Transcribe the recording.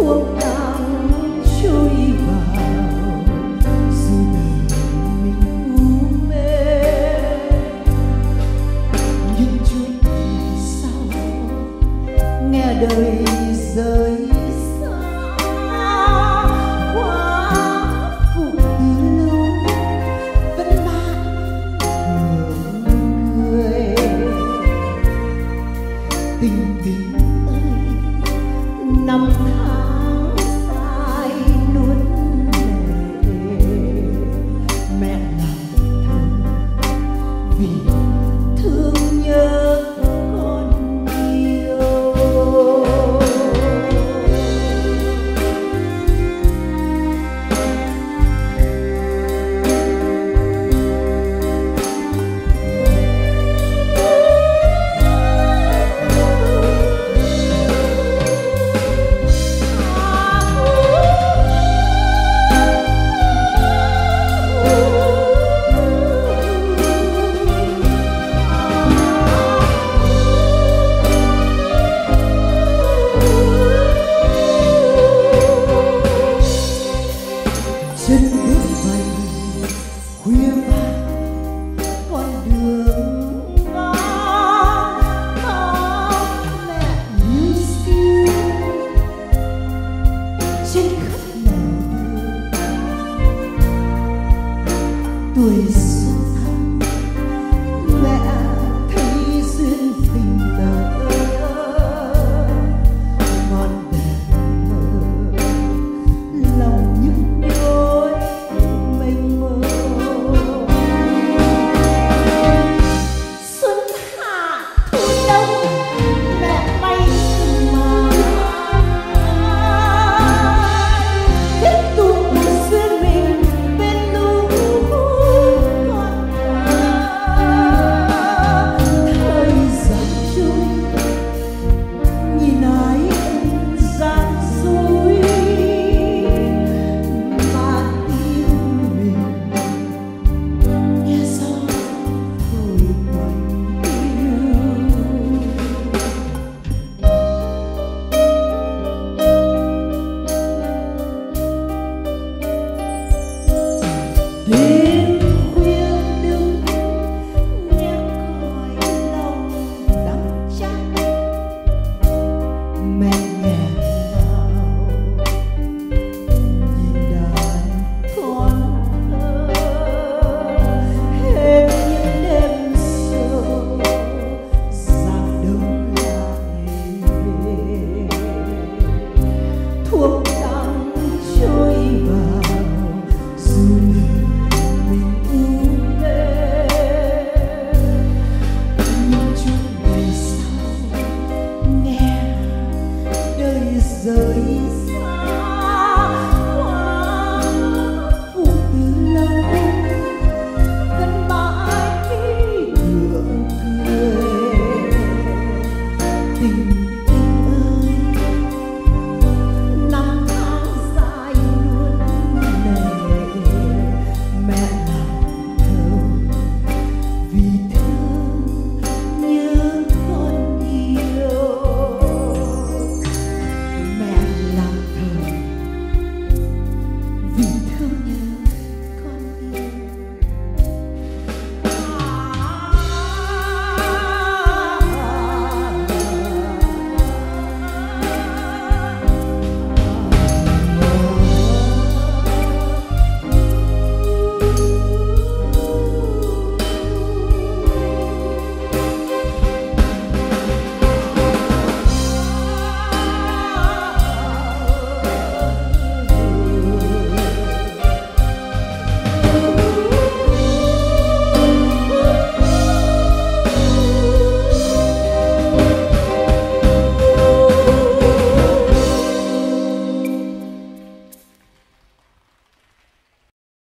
thuốc đang trôi vào dù đời mình u mê. Nhưng chút thì sau nghe đời rơi xa qua phụ từ lâu vẫn mang nụ cười. Tình tình ơi năm tháng dài nuốt lệ, mẹ lòng thân vì thương nhớ con nhiều. Chân bước vầy khuya vàng con đường ngõ mẹ như xưa trên khắp nẻo đường tuổi xuân thắm mẹ thấy duyên tình lỡ ngọn đèn mơ lòng những nỗi mênh mông. Xuân hạ thu đông mẹ bay mà tiếp tục duyên mình bên lũ con thơ. Thời gian trôi nhìn ai gian dối mà tim mình nghe gió thổi quạnh hiu. Đêm khuya đứng nghe còi lòng đắng chát mẹ nghẹn ngào nhìn đàn con thơ. Hết những đêm sâu giặc đông lại về, thuốc đang trôi vào dù đời mình u mê. Nhưng chút ngày sau nghe đời rơi xa